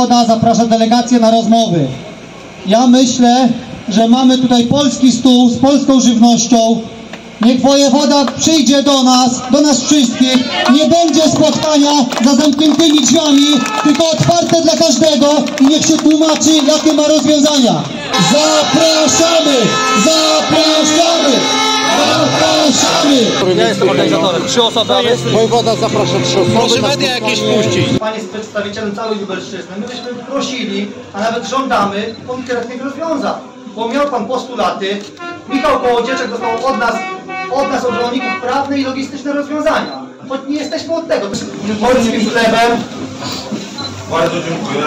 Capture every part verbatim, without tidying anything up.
wojewoda zaprasza delegację na rozmowy. Ja myślę, że mamy tutaj polski stół z polską żywnością. Niech wojewoda przyjdzie do nas, do nas wszystkich. Nie będzie spotkania za zamkniętymi drzwiami, tylko otwarte dla każdego i niech się tłumaczy, jakie ma rozwiązania. Zapraszamy! Zapraszamy! Zapraszamy! Ja jestem organizatorem. Trzy osoby. Wojewoda zaprasza trzy osoby. Może media jakieś puścić. Pan jest przedstawicielem całej Lubelszczyzny. My byśmy prosili, a nawet żądamy konkretnych rozwiązań. Bo miał pan postulaty, Michał Kołodziejczak dostał od nas, od nas, od rolników, prawne i logistyczne rozwiązania. Choć nie jesteśmy od tego. Polskim chlebem. Bardzo dziękuję.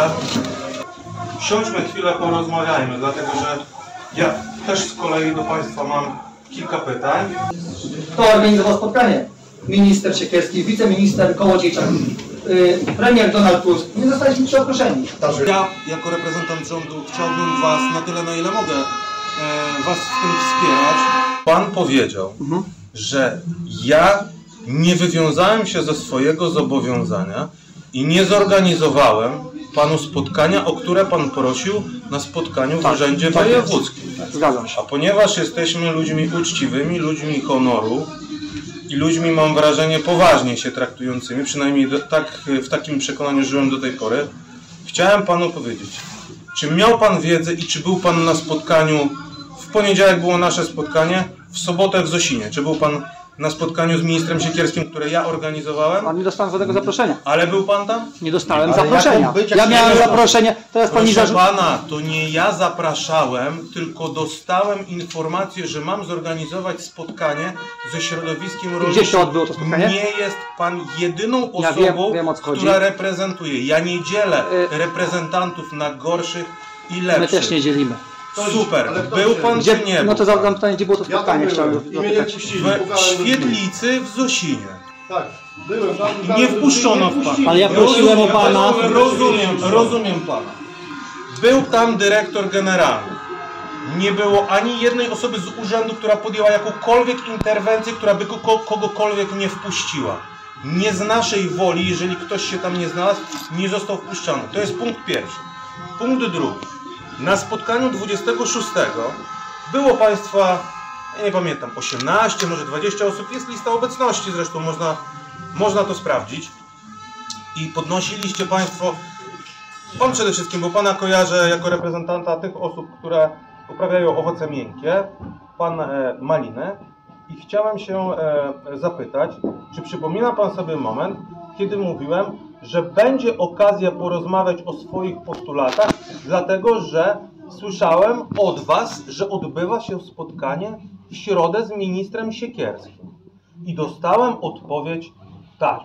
Siądźmy chwilę, porozmawiajmy, dlatego że ja też z kolei do Państwa mam kilka pytań. Kto organizował spotkanie? Minister Siekierski, wiceminister Kołodziejczak, yy, premier Donald Tusk. Nie zostaliśmy zaproszeni. Ja jako reprezentant rządu chciałbym Was na tyle, na ile mogę e, Was w tym wspierać. Pan powiedział, mhm. że ja nie wywiązałem się ze swojego zobowiązania i nie zorganizowałem Panu spotkania, o które Pan prosił na spotkaniu w tak, Urzędzie tak Wojewódzkim. Zgadzam się. A ponieważ jesteśmy ludźmi uczciwymi, ludźmi honoru i ludźmi, mam wrażenie, poważnie się traktującymi, przynajmniej do, tak, w takim przekonaniu żyłem do tej pory, chciałem Panu powiedzieć, czy miał Pan wiedzę i czy był Pan na spotkaniu, w poniedziałek było nasze spotkanie, w sobotę w Zosinie, czy był Pan na spotkaniu z ministrem Siekierskim, które ja organizowałem? A nie dostałem żadnego zaproszenia. Ale był Pan tam? Nie dostałem Ale zaproszenia. być, ja miałem nie zaproszenie, teraz Pan mi Proszę zarzuca. Pana, to nie ja zapraszałem, tylko dostałem informację, że mam zorganizować spotkanie ze środowiskiem rolniczym. Gdzie się odbyło to spotkanie? Nie jest Pan jedyną osobą, ja wiem, wiem, o co chodzi. która reprezentuje. Ja nie dzielę y reprezentantów na gorszych i lepszych. My też nie dzielimy. Super. Był Pan Gdzie, czy nie? no to zadam pytanie, gdzie było to spotkanie? Ja Chciałem zapytać. W Świetlicy w Zosinie. Tak, byłem tam. Nie wpuszczono w Pana. Ale ja prosiłem o Pana. Rozumiem, rozumiem Pana. Był tam dyrektor generalny. Nie było ani jednej osoby z urzędu, która podjęła jakąkolwiek interwencję, która by ko kogokolwiek nie wpuściła. Nie z naszej woli, jeżeli ktoś się tam nie znalazł, nie został wpuszczony. To jest punkt pierwszy. Punkt drugi. Na spotkaniu dwudziestego szóstego było Państwa, ja nie pamiętam, osiemnaście, może dwadzieścia osób. Jest lista obecności, zresztą można, można to sprawdzić. I podnosiliście Państwo, Pan przede wszystkim, bo Pana kojarzę jako reprezentanta tych osób, które uprawiają owoce miękkie, Pan e, Malinę. I chciałem się e, zapytać, czy przypomina Pan sobie moment, kiedy mówiłem, że będzie okazja porozmawiać o swoich postulatach, dlatego że słyszałem od Was, że odbywa się spotkanie w środę z ministrem Siekierskim. I dostałem odpowiedź tak.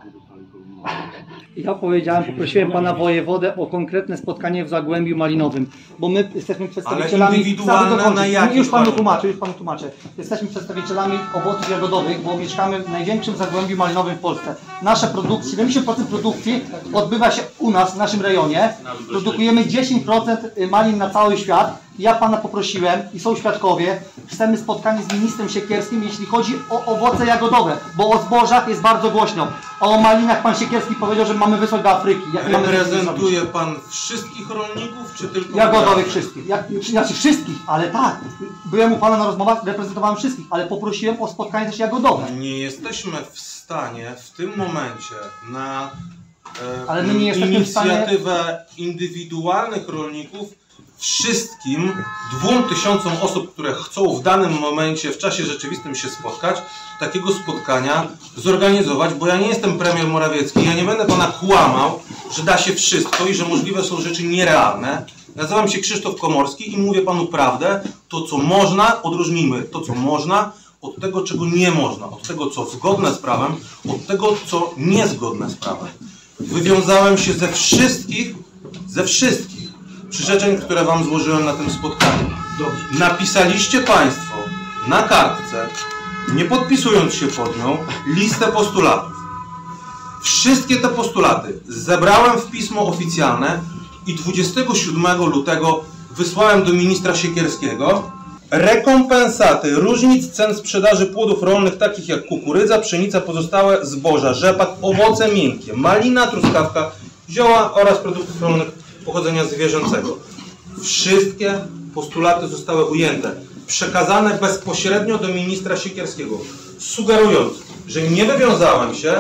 Ja powiedziałem, poprosiłem Pana wojewodę o konkretne spotkanie w Zagłębiu Malinowym, bo my jesteśmy przedstawicielami... Ale indywidualne na jakim? Już Panu tłumaczę, już Panu tłumaczę. Jesteśmy przedstawicielami owoców jagodowych, bo mieszkamy w największym Zagłębiu Malinowym w Polsce. Nasze produkcje, siedemdziesiąt procent produkcji odbywa się u nas, w naszym rejonie. Produkujemy dziesięć procent malin na cały świat. Ja Pana poprosiłem i są świadkowie, chcemy spotkanie z ministrem Siekierskim, jeśli chodzi o owoce jagodowe, bo o zbożach jest bardzo głośno. A o malinach Pan Siekierski powiedział, że mamy wysłać do Afryki. Jak Reprezentuje Pan wszystkich rolników, czy tylko... Jagodowych wszystkich. Jak, znaczy wszystkich, ale tak. Byłem u Pana na rozmowach, reprezentowałem wszystkich, ale poprosiłem o spotkanie też jagodowe. Nie jesteśmy w stanie w tym momencie na e, ale my nie jesteśmy inicjatywę w stanie... indywidualnych rolników wszystkim dwóm tysiącom osób, które chcą w danym momencie, w czasie rzeczywistym się spotkać, takiego spotkania zorganizować, bo ja nie jestem premier Morawiecki, ja nie będę Pana kłamał, że da się wszystko i że możliwe są rzeczy nierealne. Nazywam się Krzysztof Komorski i mówię Panu prawdę, to co można, odróżnijmy to co można od tego, czego nie można, od tego, co zgodne z prawem, od tego, co niezgodne z prawem. Wywiązałem się ze wszystkich, ze wszystkich przyrzeczeń, które Wam złożyłem na tym spotkaniu. Dobrze. Napisaliście Państwo na kartce, nie podpisując się pod nią, listę postulatów. Wszystkie te postulaty zebrałem w pismo oficjalne i dwudziestego siódmego lutego wysłałem do ministra Siekierskiego rekompensaty różnic cen sprzedaży płodów rolnych takich jak kukurydza, pszenica, pozostałe zboża, rzepak, owoce miękkie, malina, truskawka, zioła oraz produktów rolnych pochodzenia zwierzęcego. Wszystkie postulaty zostały ujęte, przekazane bezpośrednio do ministra Siekierskiego, sugerując, że nie wywiązałem się.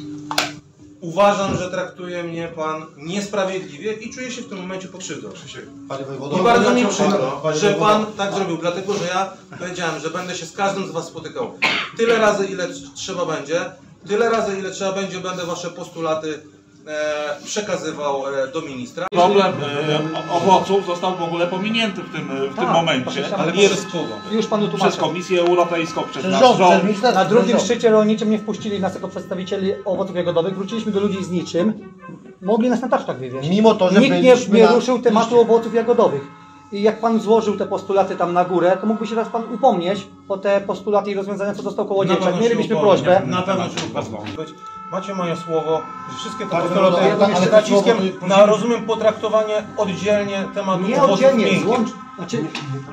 Uważam, że traktuje mnie pan niesprawiedliwie i czuję się w tym momencie pokrzywdzony. I bardzo mi przykro, że pan tak zrobił, dlatego że ja powiedziałem, że będę się z każdym z was spotykał tyle razy, ile trzeba będzie, tyle razy, ile trzeba będzie, będę wasze postulaty e, przekazywał e, do ministra. Problem e, owoców został w ogóle pominięty w tym, w tym A, momencie. ale Nie przez kogo? Już panu tłumaczę. Przez Komisję Europejską, przez Przez nasz rząd, rząd. przez Na drugim szczycie rolniczym nie wpuścili nas jako przedstawicieli owoców jagodowych. Wróciliśmy do ludzi z niczym. Mogli nas na taczkach wywieźć. Mimo to, że Nikt nie, byliśmy nie na- ruszył tematu owoców jagodowych. I jak pan złożył te postulaty tam na górę, to mógłby się teraz pan upomnieć o te postulaty i rozwiązania, co dostał Kołodziejczak. Mielibyśmy prośbę. Na pewno się upomnę. Macie moje słowo, że wszystkie te Tak, postulaty ale- ale ale to naciskiem słowo- na, rozumiem, potraktowanie oddzielnie tematu Nie owoców oddzielnie, miękkich. złącz. Znaczy,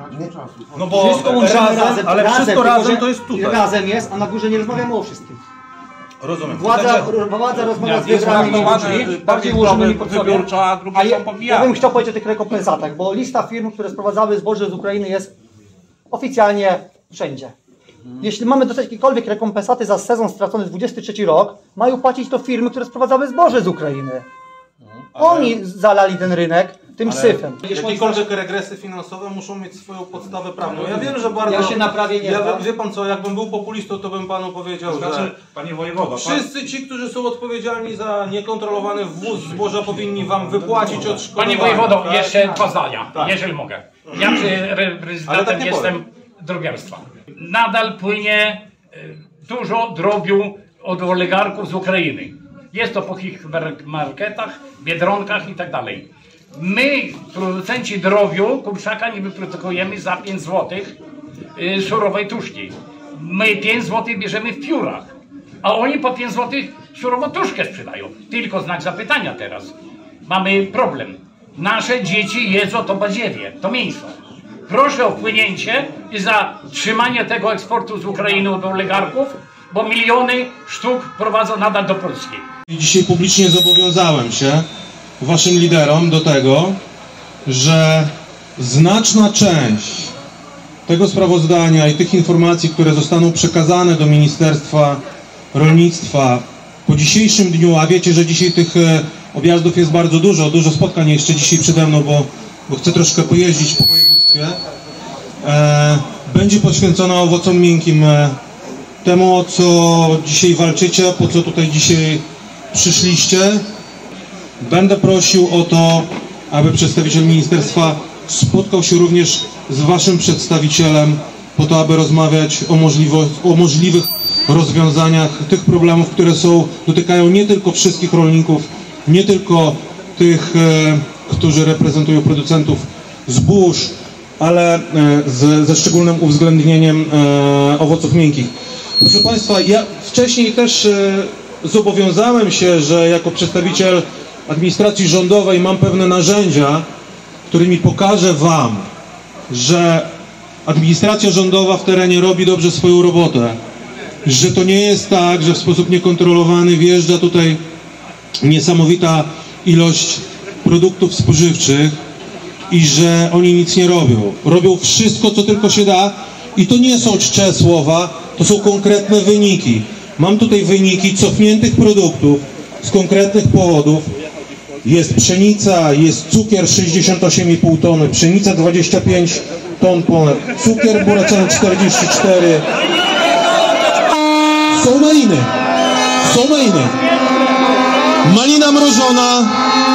No bo wszystko łączymy razem, razem, ale razem, wszystko tylko, razem że to jest tutaj. Razem jest, a na górze nie rozmawiamy o wszystkim. Rozumiem. Władza, Także- władza rozmawia z Jest wybranymi traktowane ludźmi, bardziej bardziej ułożonymi pod sobie. wybiórczo, a drugie A ja, są ja pomijane. bym chciał powiedzieć o tych rekompensatach, bo lista firm, które sprowadzały zboże z Ukrainy jest oficjalnie wszędzie. Jeśli mamy dostać jakiekolwiek rekompensaty za sezon stracony dwudziesty trzeci rok, mają płacić to firmy, które sprowadzały zboże z Ukrainy. Oni zalali ten rynek tym syfem. Jakiekolwiek regresy finansowe muszą mieć swoją podstawę prawną. Ja wiem, że bardzo... Ja się naprawię nie ja, dam. Wie pan co, jakbym był populistą, to bym panu powiedział, Znaczy, że panie wojewodo, pan, wszyscy ci, którzy są odpowiedzialni za niekontrolowany wwóz zboża, powinni wam wypłacić odszkodowanie. Panie wojewodo, tak? jeszcze dwa zdania, Tak. jeżeli mogę. Ja przy Ale reprezentem tak nie jestem drobiarstwa. Nadal płynie y, dużo drobiu od oligarchów z Ukrainy. Jest to po hipermarketach, biedronkach i tak dalej. My, producenci drobiu, kurczaka, nie wyprodukujemy za pięć złotych y, surowej tuszki. My pięć złotych bierzemy w piórach, a oni po pięć złotych surową tuszkę sprzedają. Tylko znak zapytania teraz. Mamy problem. Nasze dzieci jedzą to badziewie, to mięso. Proszę o wpłynięcie i zatrzymanie tego eksportu z Ukrainy do oligarchów, bo miliony sztuk prowadzą nadal do Polski. Dzisiaj publicznie zobowiązałem się waszym liderom do tego, że znaczna część tego sprawozdania i tych informacji, które zostaną przekazane do Ministerstwa Rolnictwa po dzisiejszym dniu, a wiecie, że dzisiaj tych e, objazdów jest bardzo dużo, dużo spotkań jeszcze dzisiaj przede mną, bo, bo chcę troszkę pojeździć po województwie, e, będzie poświęcona owocom miękkim, e, temu, o co dzisiaj walczycie, po co tutaj dzisiaj przyszliście. Będę prosił o to, aby przedstawiciel ministerstwa spotkał się również z waszym przedstawicielem po to, aby rozmawiać o, możliwość, o możliwych rozwiązaniach tych problemów, które są, dotykają nie tylko wszystkich rolników, nie tylko tych, e, którzy reprezentują producentów zbóż, ale e, z, ze szczególnym uwzględnieniem e, owoców miękkich. Proszę Państwa, ja wcześniej też e, zobowiązałem się, że jako przedstawiciel administracji rządowej mam pewne narzędzia, którymi pokażę Wam, że administracja rządowa w terenie robi dobrze swoją robotę, że to nie jest tak, że w sposób niekontrolowany wjeżdża tutaj niesamowita ilość produktów spożywczych i że oni nic nie robią. Robią wszystko, co tylko się da i to nie są czcze słowa, to są konkretne wyniki. Mam tutaj wyniki cofniętych produktów z konkretnych powodów. Jest pszenica, jest cukier sześćdziesiąt osiem i pół tony, pszenica dwadzieścia pięć ton ponad, cukier buracany czterdzieści cztery. Są maliny, są maliny. Malina mrożona,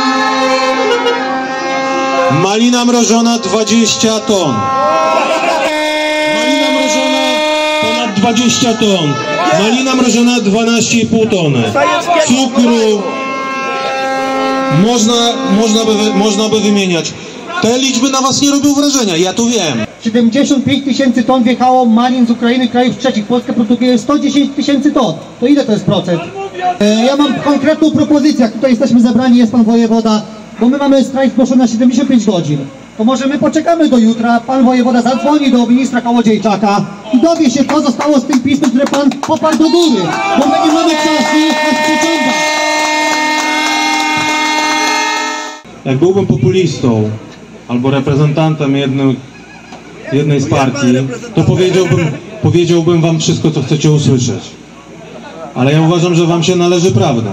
malina mrożona dwadzieścia ton. Malina mrożona ponad dwadzieścia ton. Malina mrożona dwanaście i pół tony. Cukru. Można, można, by, można by wymieniać. Te liczby na was nie robią wrażenia, ja to wiem. siedemdziesiąt pięć tysięcy ton wjechało malin z Ukrainy, krajów trzecich. Polska produkuje sto dziesięć tysięcy ton. To ile to jest procent? E, ja mam konkretną propozycję, jak tutaj jesteśmy zebrani, jest pan wojewoda, bo my mamy strajk zgłoszony na siedemdziesiąt pięć godzin. To może my poczekamy do jutra, pan wojewoda zadzwoni do ministra Kołodziejczaka i dowie się, co zostało z tym pismem, które pan poparł do góry, bo my nie mamy czasu nas przeciągać. jak byłbym populistą albo reprezentantem jednym, jednej z partii, to powiedziałbym, powiedziałbym wam wszystko, co chcecie usłyszeć. Ale ja uważam, że wam się należy prawda.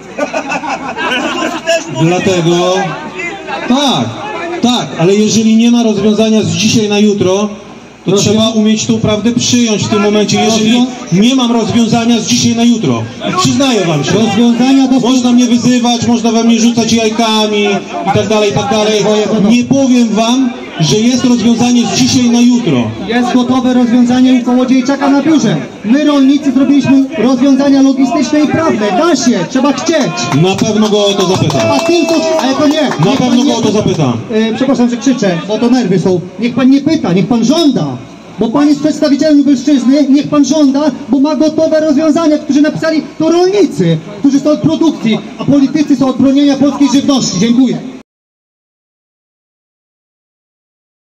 Dlatego... Tak, tak, ale jeżeli nie ma rozwiązania z dzisiaj na jutro, to Rozwią... trzeba umieć tą prawdę przyjąć w tym momencie, jeżeli nie mam rozwiązania z dzisiaj na jutro. Przyznaję wam się. Rozwiązania do... Można mnie wyzywać, można we mnie rzucać jajkami i tak dalej, i tak dalej. Nie powiem wam, że jest rozwiązanie z dzisiaj na jutro. Jest gotowe rozwiązanie u Kołodziejczaka na biurze. My rolnicy zrobiliśmy rozwiązania logistyczne i prawne. Da się, trzeba chcieć. Na pewno go o to zapytam. A tylko, ale to nie. Na niech pewno nie, go o to zapytam. Yy, przepraszam, że krzyczę, bo to nerwy są. Niech pan nie pyta, niech pan żąda. Bo pan jest przedstawicielem Lubelszczyzny, niech pan żąda, bo ma gotowe rozwiązania, którzy napisali to rolnicy, którzy są od produkcji, a politycy są od bronienia polskiej żywności. Dziękuję.